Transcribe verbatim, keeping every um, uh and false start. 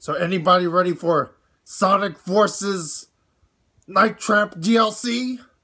So anybody ready for Sonic Forces Night Trap D L C?